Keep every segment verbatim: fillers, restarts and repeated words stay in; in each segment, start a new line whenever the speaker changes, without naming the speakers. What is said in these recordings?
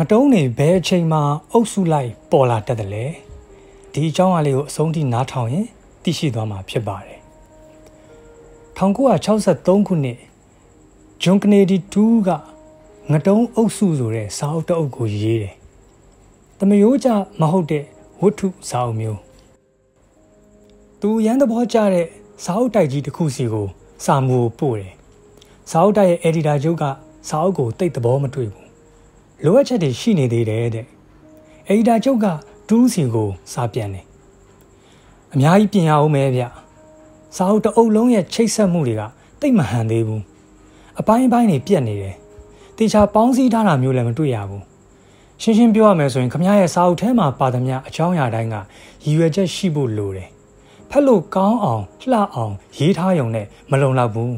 တုံးနေဘဲအချိန်မှာအုပ်စုလိုက်ပေါ်လာတတ်တယ်လေဒီအကြောင်းအလေးကိုအဆုံးထိနားထောင်ရင်သိရှိသွားမှာဖြစ်ပါတယ်၁၉၆၃ခုနှစ်ဂျွန်ကနေဒီတူးကငတုံးအုပ်စုဆိုတဲ့စာအုပ်တအုပ်ကိုရေးတယ်တမရိုးကြမဟုတ်တဲ့ဝတ္ထုစာအုပ်မျိုးသူရန်သဘောကျတဲ့စာအုပ်တိုက်ကြီးတစ်ခုစီကိုစာမူပို့တယ်စာအုပ်တိုက်ရဲ့အက်ဒီတာချုပ်ကစာအုပ်ကိုတိတ်သဘောမတွေ့ဘူးလိုအပ်ချက်တွေရှိနေသေးတယ်တဲ့အက်ဒီတာချုပ်ကတူးစီကိုစာပြန်တယ်အများကြီးပြင်ရအောင်ပဲဗျစာအုပ်တအုပ်လုံးရဲ့ချိတ်ဆက်မှုတွေကတိတ်မဟန်သေးဘူးအပိုင်းပိုင်းတွေပြတ်နေတယ်တေချာပေါင်းစည်းထားတာမျိုးလည်းမတွေ့ရဘူးရှင်းရှင်းပြောရမယ်ဆိုရင်ခမရဲ့စာအုပ်ထဲမှာပါသမျှအကြောင်းအရာတိုင်းကရည်ရွယ်ချက်ရှိဖို့လိုတယ်ဖက်လို့ကောင်းအောင်လှအောင်ရေးထားရုံနဲ့မလုံလောက်ဘူး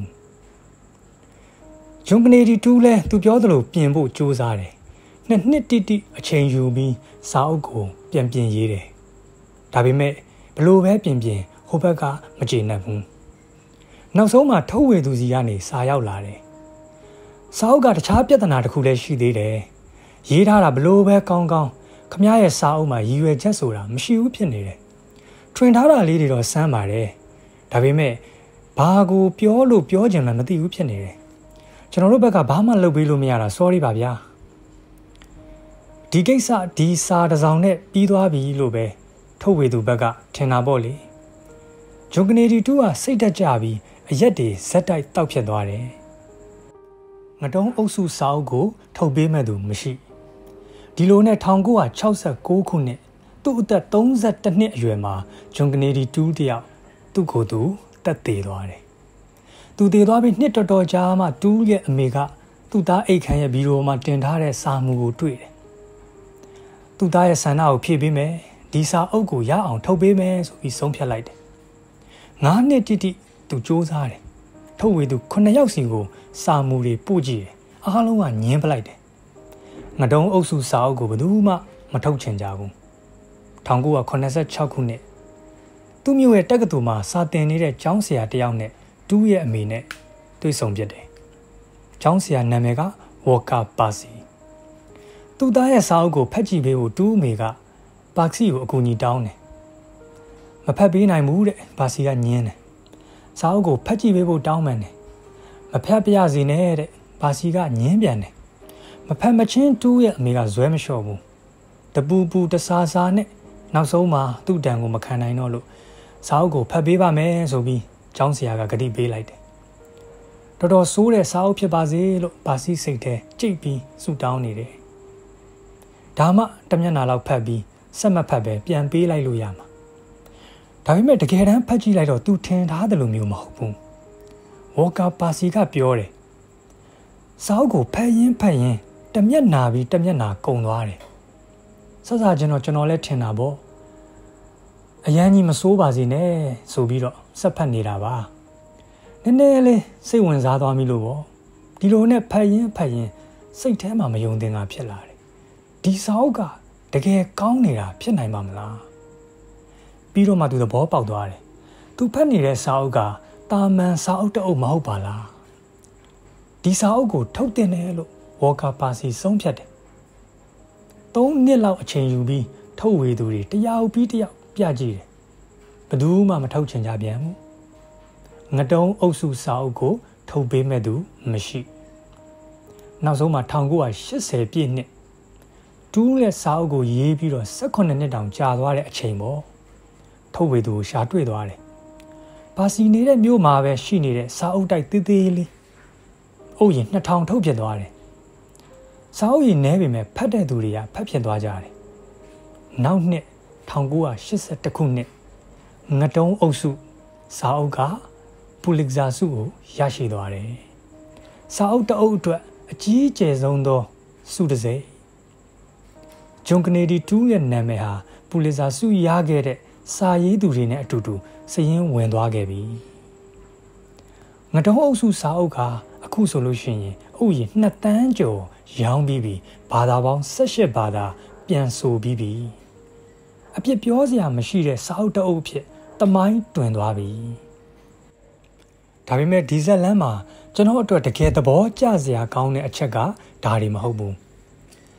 ဂျွန်ကနေဒီတူးလဲသူပြောသလိုပြင်ဖို့ကြိုးစားတယ်နှစ်နှစ်တိတိအချိန်ယူပြီးစာအုပ်ကိုပြန်ပြင်ရေးတယ်ဒါပေမဲ့ဘလို့ပဲပြင်ပြင်ဟိုဘက်ကမကျေနပ်ဘူးနောက်ဆုံးမှာထုတ်ဝေသူစီကနေစာရောက်လာတယ်စာအုပ်ကတခြားပြဿနာတစ်ခုလည်းရှိသေးတယ်ရေးထားတာဘလို့ပဲကောင်းကောင်းခမရဲ့စာအုပ်မှာရည်ရွယ်ချက်ဆိုတာမရှိဘူးဖြစ်နေတယ်ထွင်ထားတာလေးတွေတော့စမ်းပါတယ်ဒါပေမဲ့ဘာကိုပြောလို့ပြောချင်မှမသိဘူးဖြစ်နေတယ်ကျွန်တော်တို့ဘက်ကဘာမှလုပ်ပေးလို့မရတာ sorry ပါဗျာဒီကိစ္စဒီစာတစ်စောင်နဲ့ပြီးသွားပြီလို့ပဲထုတ်ဝေသူဘက်ကထင်တာပေါ့လေဂျွန်ကနေဒီတူကစိတ်တက်ကြပြီးအရက်တွေဇက်တိုက်တောက်ဖြစ်သွားတယ်ငတုံးအုပ်စုစာအုပ်ကိုထုတ်ပေးမဲ့သူမရှိဒီလိုနဲ့၁၉၆၉ခုနှစ်သူ့အသက်၃၁နှစ်အရွယ်မှာဂျွန်ကနေဒီတူတယောက်သူ့ကိုယ်သူတက်သေးသွားတယ်သူတည်သွားပြီးနှစ်တော်တော်ကြာမှတူးရဲ့အမေကသူ့သားအိတ်ခမ်းရဲ့ဗီဒီယိုမှာတင်ထားတဲ့စာမူကိုတွေ့တယ်သူ့သားရဲ့ဆန္ဒကိုဖြည့်ပေးမယ်ဒီစာအုပ်ကိုရအောင်ထုတ်ပေးမယ်ဆိုပြီးဆုံးဖြတ်လိုက်တယ်ငါးနှစ်တိတိသူစူးစမ်းတယ်ထုတ်ဝေသူခုနှစ်ယောက်စီကိုစာမူတွေပို့ကြည့်တယ်အားလုံးကညင်းပလိုက်တယ်ငတုံးအုပ်စုစာအုပ်ကိုဘယ်သူမှမထုတ်ချင်ကြဘူး၁၉၇၆ခုနှစ်သူ့မြို့ရဲ့တက္ကသိုလ်မှာစာသင်နေတဲ့ကျောင်းဆရာတယောက်နဲ့တူးရဲ့အမေနဲ့တွေ့ဆုံဖြစ်တယ်ကျောင်းဆရာနာမည်ကဝေါ်ကာပါစီသူ့သားရဲ့စာအုပ်ကိုဖတ်ကြည့်ပေးဖို့တူးအမေကပါစီကိုအကူအညီတောင်းတယ်မဖတ်ပေးနိုင်ဘူးတဲ့ပါစီကညင်းတယ်စာအုပ်ကိုဖတ်ကြည့်ပေးဖို့တောင်းပန်တယ်မဖတ်ပြရစီနဲ့တဲ့ပါစီကညင်းပြန်တယ်မဖတ်မချင်းတူးရဲ့အမေကဇွဲမလျှော့ဘူးတပူပူတဆာဆာနဲ့နောက်ဆုံးမှာသူ့တန်ကိုမခံနိုင်တော့လို့စာအုပ်ကိုဖတ်ပေးပါမယ်ဆိုပြီးကျောင်းဆရာကဂတိပေးလိုက်တယ်တော်တော်ဆိုးတဲ့စာအုပ်ဖြစ်ပါစေလို့ပါစီစိတ်ထဲကြိတ်ပြီးဆူတောင်းနေတယ်ဒါမှတမျက်နှာလောက်ဖတ်ပြီးဆက်မဖတ်ပဲပြန်ပေးလိုက်လို့ရမှာဒါပေမဲ့တကယ်တမ်းဖတ်ကြည့်လိုက်တော့သူထင်ထားတယ်လို့မျိုးမဟုတ်ဘူးဝေါ်ကာပါစီကပြောတယ်စာအုပ်ကိုဖတ်ရင်းဖတ်ရင်းတမျက်နှာပြီးတမျက်နှာကုန်သွားတယ်ဆက်စားကျွန်တော်ကျွန်တော်လည်းထင်တာပေါ့အရန်ကြီးမစိုးပါစေနဲ့ဆိုပြီးတော့ဆက်ဖတ်နေတာပါနည်းနည်းလေးစိတ်ဝင်စားသွားပြီလို့ပေါ့ဒီလိုနဲ့ဖတ်ရင်းဖတ်ရင်းစိတ်ထဲမှာမယုံသင်တာဖြစ်လာတယ်ဒီစာအုပ်ကတကယ်ကောင်းနေတာဖြစ်နိုင်မှာမလားပြီးတော့မှသူသဘောပေါက်သွားတယ်သူဖတ်နေတဲ့စာအုပ်ကတာမန်စာအုပ်တအုပ်မဟုတ်ပါလားဒီစာအုပ်ကိုထုတ်တင်တယ်လို့ဝေါ်ကာပါစီဆုံးဖြတ်တယ်သုံးနှစ်လောက်အချိန်ယူပြီးထုတ်ဝေသူတွေတယောက်ပြီးတယောက်ပြကြည့်တယ်ဘယ်သူမှမထုတ်ချင်ကြပြန်ဘူးငတုံးအုပ်စုစာအုပ်ကိုထုတ်ပေးမဲ့သူမရှိနောက်ဆုံးမှာ၁၉၈၀ပြည့်နှစ်တူးရဲ့စာအုပ်ကိုရေးပြီးတော့၁၈နှစ်တောင်ကြာသွားတဲ့အချိန်ပေါ့ထုတ်ဝေသူကိုရှာတွေ့သွားတယ်ပါစီနေတဲ့မြို့မှာပဲရှိနေတဲ့စာအုပ်တိုက်သေးသေးလေးအုပ်ရင်နှစ်ထောင်ထုတ်ဖြစ်သွားတယ်စာအုပ်ရင်နဲပေမဲ့ဖတ်တဲ့သူတွေကဖတ်ဖြစ်သွားကြတယ်နောက်နှစ်၁၉၈၁ခုနှစ်ငတုံးအုပ်စုစာအုပ်ကပူလစ်ဇာဆုကိုရရှိသွားတယ်စာအုပ်တအုပ်အတွက်အကြီးကျယ်ဆုံးသောဆုတစ်စိတ်ဂျွန်ကနေဒီတူးရဲ့နာမည်ဟာပူလစ်ဇာဆုရခဲ့တဲ့စာရေးသူတွေနဲ့အတူတူစည်ရင်းဝင်သွားခဲ့ပြီငတုံးအုပ်စုစာအုပ်ကအခုဆိုလို့ရှိရင်အုပ်ရင်နှစ်တန်းကျော်ရောင်းပြီးပြီဘာသာပေါင်း၁၈ဘာသာပြန်ဆိုပြီးပြီအပြစ်ပြောစရာမရှိတဲ့စာအုပ်တအုပ်ဖြစ်တမိုင်းတွင်သွားပြီဒါပေမဲ့ဒီဇက်လန်းမှာကျွန်တော်အတွက်တကယ်သဘောကျစရာကောင်းတဲ့အချက်ကဒါတွေမဟုတ်ဘူး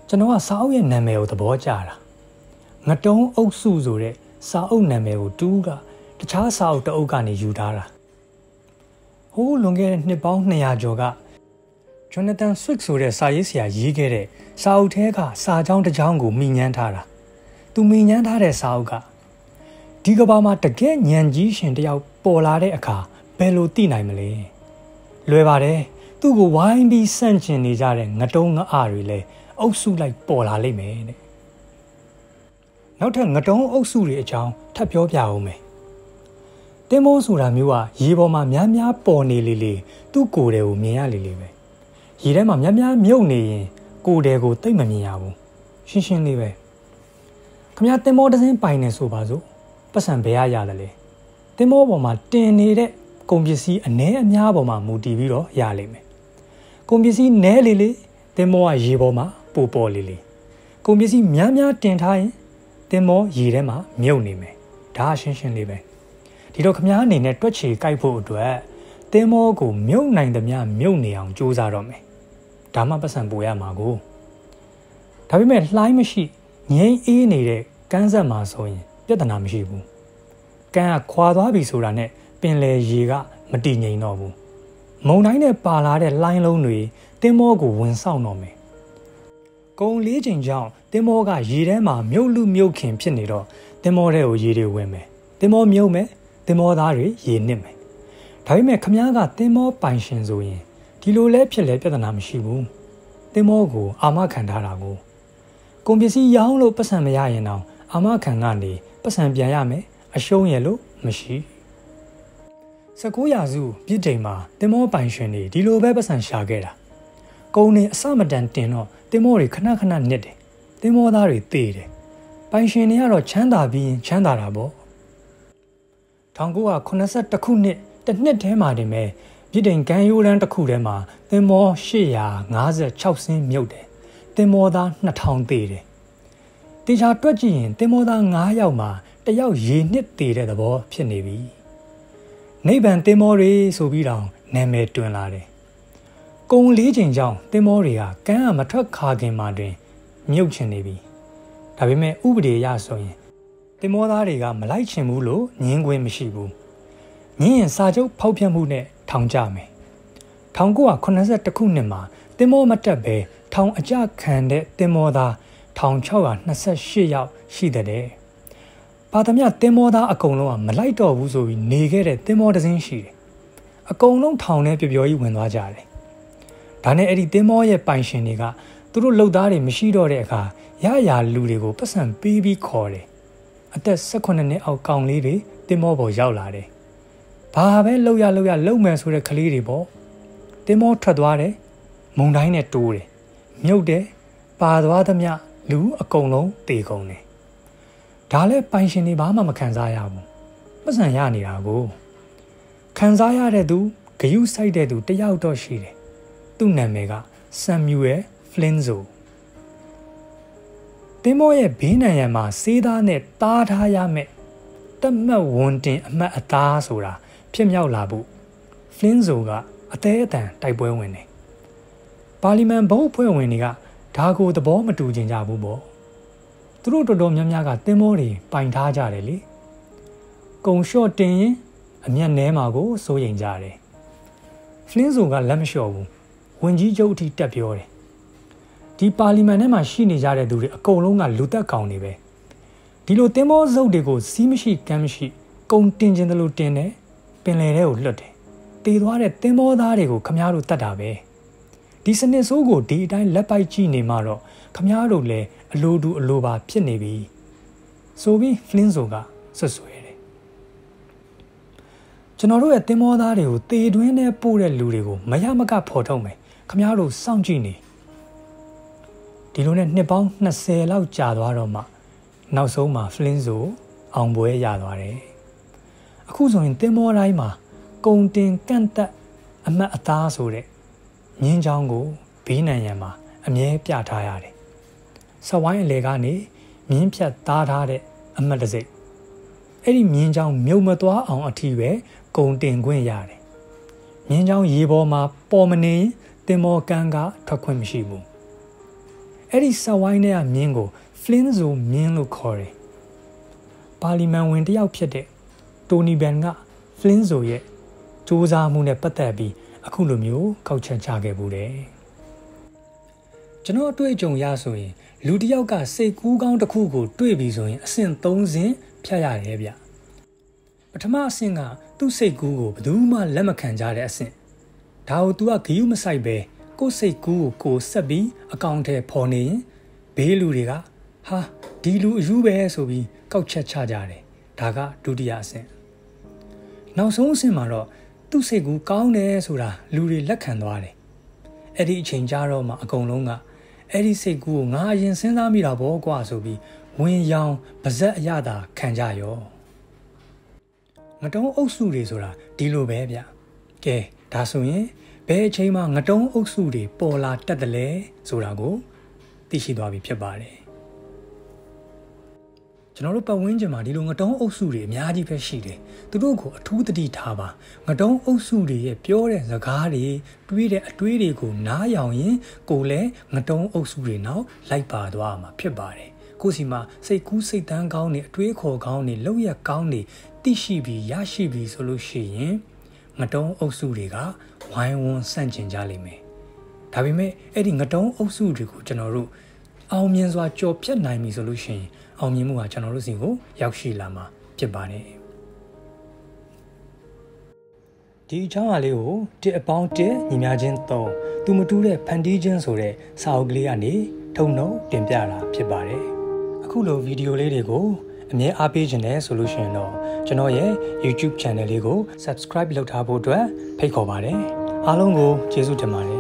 ကျွန်တော်ကစာအုပ်ရဲ့နာမည်ကိုသဘောကျတာငတုံးအုပ်စုဆိုတဲ့စာအုပ်နာမည်ကိုတူးကတခြားစာအုပ်တအုပ်ကနေယူထားတာဟိုးလွန်ခဲ့တဲ့နှစ်ပေါင်းနှစ်ရာကျော်ကဂျွန်နသန်ဆွစ်ဆိုတဲ့စာရေးဆရာရေးခဲ့တဲ့စာအုပ်ထဲကစာကြောင်းတစ်ကြောင်းကိုမိညမ်းထားတာသူမိညမ်းထားတဲ့စာအုပ်ကဒီကဘာမှာတကယ်ညံကြီးရှင်တယောက်ပေါ်လာတဲ့အခါဘယ်လိုသိနိုင်မလဲလွယ်ပါတယ်သူ့ကိုဝိုင်းပြီးဆန့်ကျင်နေကြတဲ့ငတုံးငအားတွေလည်းအုပ်စုလိုက်ပေါ်လာလိမ့်မယ်တဲ့နောက်ထပ်ငတုံးအုပ်စုတွေအကြောင်းထပ်ပြောပြအောင်မယ်တင်မောဆိုတာမျိုးကရေပေါ်မှာများများပေါ်နေလေလေသူ့ကိုယ်တွေကိုမြင်ရလေလေပဲရေထဲမှာများများမြုပ်နေရင်ကိုယ်တွေကိုသိမ့်မမြင်ရဘူးရှင်းရှင်းလေးပဲခမရတင်မောတစ်စင်းပိုင်နေဆိုပါစို့ပတ်စံဘယ်ရရတယ်လဲတင်မောပေါ်မှာတင်နေတဲ့ကုန်ပစ္စည်းအ ਨੇ အများပေါ်မှာမူတည်ပြီးတော့ရလိမ့်မယ်ကုန်ပစ္စည်းနဲလေလေတင်မောကရေပေါ်မှာပိုပေါ်လေလေကုန်ပစ္စည်းများများတင်ထားရင်တင်မောရေထဲမှာမြုပ်နေမယ်ဒါရှင်းရှင်းလေးပဲဒီတော့ခမားအနေနဲ့တွက်ချေကိုက်ဖို့အတွက်တင်မောကိုမြုပ်နိုင်သမျှမြုပ်နေအောင်ကြိုးစားတော့မယ်ဒါမှပတ်စံပိုရမှာကိုဒါပေမဲ့လှိုင်းမရှိငြိမ်းအေးနေတဲ့ကမ်းဆက်မှာဆိုရင်ပြဿနာမရှိဘူးကမ်းကခွာသွားပြီဆိုတာနဲ့ပင်လယ်ရေကမတည်ငြိမ်တော့ဘူးမုန်တိုင်းနဲ့ပါလာတဲ့လှိုင်းလုံးတွေတင်မောကိုဝင်ဆောင်တော့မယ်ကုံလေးချိန်ကြောင့်တင်မောကရေထဲမှာမြုပ်လူမြုပ်ခင်ဖြစ်နေတော့တင်မောထဲကိုရေတွေဝင်မယ်တင်မောမြုပ်မယ်တင်မောသားတွေရေနစ်မယ်ဒါပေမဲ့ခမားကတင်မောပိုင်ရှင်ဆိုရင်ဒီလိုလဲဖြစ်လဲပြဿနာမရှိဘူးတင်မောကိုအာမခံထားတာကိုကုန်ပစ္စည်းရောင်းလို့ပတ်စံမရရင်တော့အာမခံကနေပတ်စံပြန်ရမယ်အရှုံးရလို့မရှိဆယ်ကိုးရာစုပြစ်တိမ်မှာတင်မောပိုင်ရှင်တွေဒီလိုပဲပတ်စံရှာခဲ့တာကုန်နေအစမတန်တင်တော့တင်မောတွေခဏခဏနစ်တယ်တင်မောသားတွေသေတယ်ပိုင်ရှင်တွေကတော့ချမ်းသာပြီးရင်ချမ်းသာတာပေါ့၁၉၇၁ခုနှစ်တစ်နှစ်ထဲမှာတင်မဲ့ပြည်တိုင်ကမ်းရိုးတန်းတစ်ခုထဲမှာသင်္ဘော၈၅၆စင်းမြုပ်တယ်သင်္ဘောသား၂ထောင်သေတယ်တေချာတွက်ကြည့်ရင်သင်္ဘောသား၅ယောက်မှာတစ်ယောက်ရေနှစ်သေတဲ့သဘောဖြစ်နေပြီနိဗ္ဗာန်သင်္ဘောတွေဆိုပြီးတော့နာမည်တွင်လာတယ်ကုံလေးချိန်ကြောင့်သင်္ဘောတွေကကမ်းကမထွက်ခါခင်မှာတွင်မြုပ်ချင်နေပြီဒါပေမဲ့ဥပဒေအရဆိုရင်သင်္ဘောသားတွေကမလိုက်ချင်ဘူးလို့ညင်းခွင့်မရှိဘူးညင်းရင်စာချုပ်ဖောက်ဖျက်မှုနဲ့ထောင်ကြမယ်၁၉၇၁ခုနှစ်မှာသင်္ဘောမတက်ပဲထောင်အကြခံတဲ့သင်္ဘောသား၁၆၂၈ယောက်ရှိတဲ့ပါသမျှသင်္ဘောသားအကုန်လုံးကမလိုက်တော့ဘူးဆိုပြီးနေခဲ့တဲ့သင်္ဘောတစ်စင်းရှိတယ်အကုန်လုံးထောင်ထဲပျော်ပျော်ကြီးဝင်သွားကြတယ်ဒါနဲ့အဲ့ဒီသင်္ဘောရဲ့ပိုင်ရှင်တွေကသူတို့လုပ်သားတွေမရှိတော့တဲ့အခါရရလူတွေကိုပတ်စံပေးပြီးခေါ်တယ်အသက်၁၈နှစ်အောက်ကောင်လေးတွေသင်္ဘောပေါ်ရောက်လာတယ်ဘာပဲလှုပ်ရလှုပ်ရလှုပ်မယ်ဆိုတဲ့ကလေးတွေပေါ့တင်မောထွက်သွားတယ်မုန်တိုင်းနဲ့တိုးတယ်မြုပ်တယ်ပါသွားသမျှလူအကုန်လုံးတေကုန်တယ်ဒါလည်းပိုင်ရှင်တွေဘာမှမခံစားရဘူးပတ်စံရနေတာကိုခံစားရတဲ့သူဂယုစိုက်တဲ့သူတယောက်တော့ရှိတယ်သူ့နာမည်ကဆမ်မြူအယ်ဖလင်းဇိုတင်မောရဲ့ဘေးနံရံမှာစေးသားနဲ့တားထားရမယ်တတ်မှတ်ဝန်တင်အမှတ်အသားဆိုတာဖြစ်မြောက်လာဖို့ဖလင်းဇိုကအသေးအတန်တိုက်ပွဲဝင်တယ်ပါလီမန်ဘုတ်ဖွဲ့ဝင်တွေကဒါကိုသဘောမတူကြကြဘူးပေါ့သူတို့တော်တော်များများကတင်မောတွေပိုင်ထားကြတယ်လေကုံလျှော့တင်ရင်အမျက်နဲမှာကိုစိုးရိမ်ကြတယ်ဖလင်းဇိုကလက်မလျှော့ဘူးဝင်ကြီးချုပ်အထိတက်ပြောတယ်ဒီပါလီမန်ထဲမှာရှိနေကြတဲ့သူတွေအကုန်လုံးကလူသက်ကောင်တွေပဲဒီလိုတင်မောစုပ်တွေကိုစီးမရှိကမ်းမရှိကုံတင်ခြင်းတလို့တင်တယ်ပင်လယ်ထဲကိုလွတ်တယ်တည်သွားတဲ့တင်မောသားတွေကိုခမားတို့တတ်တာပဲဒီစနစ်ဆိုးကိုဒီအတိုင်းလက်ပိုက်ကြည့်နေမှတော့ခမားတို့လည်းအလိုတူအလိုပါဖြစ်နေပြီဆိုပြီးဖလင်းဆိုကဆွဆွဲတယ်ကျွန်တော်တို့ရဲ့တင်မောသားတွေကိုတေတွင်းနဲ့ပို့တဲ့လူတွေကိုမရမကဖော်ထုတ်မယ်ခမားတို့စောင့်ကြည့်နေဒီလိုနဲ့နှစ်ပေါင်း၂၀လောက်ကြာသွားတော့မှနောက်ဆုံးမှာဖလင်းဆိုအောင်ပွဲရသွားတယ်အခုဆိုရင်တင်မောတိုင်းမှာကုံတင်ကန့်တက်အမတ်အသားဆိုတဲ့မြင်းချောင်းကိုဘေးနံရံမှာအမြဲပြထားရတယ်စဝိုင်းအလေကနေမြင်းဖြတ်သားထားတဲ့အမတ်တစိတ်အဲ့ဒီမြင်းချောင်းမြုပ်မသွားအောင်အထီးပဲကုံတင်ခွင့်ရတယ်မြင်းချောင်းရေပေါ်မှာပေါ်မနေတင်မောကန်းကထွက်ခွင့်မရှိဘူးအဲ့ဒီဆက်ဝိုင်းထဲကမြင်းကို Flinzo မြင်းလို့ခေါ်တယ်ပါလီမန်ဝင်တယောက်ဖြစ်တဲ့တိုနီဘန်က Flinzo ရဲ့စူးစမ်းမှုနဲ့ပတ်သက်ပြီးအခုလိုမျိုးကောက်ချက်ချခဲ့ဘူးတယ်ကျွန်တော်အတွေ့အကြုံရဆိုရင်လူတစ်ယောက်ကစိတ်ကူးကောင်းတစ်ခုကိုတွေ့ပြီဆိုရင်အဆင့်သုံးဆင့်ဖြတ်ရတယ်ဗျပထမအဆင့်ကသူ့စိတ်ကူးကိုဘယ်သူမှလက်မခံကြတဲ့အဆင့်ဒါကို तू ကဂယုမဆိုင်ပဲကိုယ်စိတ်ကူးကိုကိုဆက်ပြီးအကောင့်ထဲပေါ်နေရင်ဘေးလူတွေကဟာဒီလူအယူပဲဆိုပြီးကောက်ချက်ချကြတယ်ဒါကဒုတိယအဆင့်နောက်ဆုံးအဆင့်မှာတော့သူ့စိတ်ကူးကောင်းတယ်ဆိုတာလူတွေလက်ခံသွားတယ်အဲ့ဒီအချိန်ကြာတော့မှအကုန်လုံးကအဲ့ဒီစိတ်ကူးကိုငါအရင်စဉ်းစားမိတာပေါ့ကွာဆိုပြီးဝင်ရောင်ပါဇက်အရသာခံကြရောငတုံးအုပ်စုတွေဆိုတာဒီလိုပဲဗျကဲဒါဆိုရင်ဘယ်အချိန်မှငတုံးအုပ်စုတွေပေါ်လာတတ်တယ်လဲဆိုတာကိုသိရှိသွားပြီဖြစ်ပါတယ်ကျွန်တော်တို့ပတ်ဝန်းကျင်မှာဒီလိုငတုံးအုပ်စုတွေအများကြီးပဲရှိတယ်သူတို့ကိုအထူးသတိထားပါငတုံးအုပ်စုတွေရဲ့ပြောတဲ့စကားတွေတွေးတဲ့အတွေးတွေကိုနားယောင်ရင်ကိုယ်လည်းငတုံးအုပ်စုတွေနောက်လိုက်ပါသွားမှာဖြစ်ပါတယ်ကိုယ်စီမှာစိတ်ကူးစိတ်တန်းကောင်းနေအတွေးခေါ်ကောင်းနေလောက်ရကောင်းနေသိရှိပြီးရရှိပြီးဆိုလို့ရှိရင်ငတုံးအုပ်စုတွေကဝိုင်းဝန်းဆန့်ကျင်ကြလိမ့်မယ်ဒါပေမဲ့အဲ့ဒီငတုံးအုပ်စုတွေကိုကျွန်တော်တို့အောင်မြင်စွာကြော်ဖြတ်နိုင်ပြီဆိုလို့ရှိရင်အောင်မြင်မှုကကျွန်တော်တို့စီကိုရောက်ရှိလာမှာဖြစ်ပါတယ်ဒီအကြောင်းအရာလေးကိုတစ်အပေါင်းတစ်ညီများချင်းသုံးသူမတူးတဲ့ဖန်တီးခြင်းဆိုတဲ့စာအုပ်ကလေးကနေထုံနှုံတင်ပြတာဖြစ်ပါတယ်အခုလိုဗီဒီယိုလေးတွေကိုအမြဲအားပေးခြင်းနဲ့ဆိုလို့ရှိရင်တော့ကျွန်တော်ရဲ့ YouTube channel လေးကို Subscribe လုပ်ထားဖို့အတွက်ဖိတ်ခေါ်ပါတယ်အားလုံးကိုကျေးဇူးတင်ပါတယ်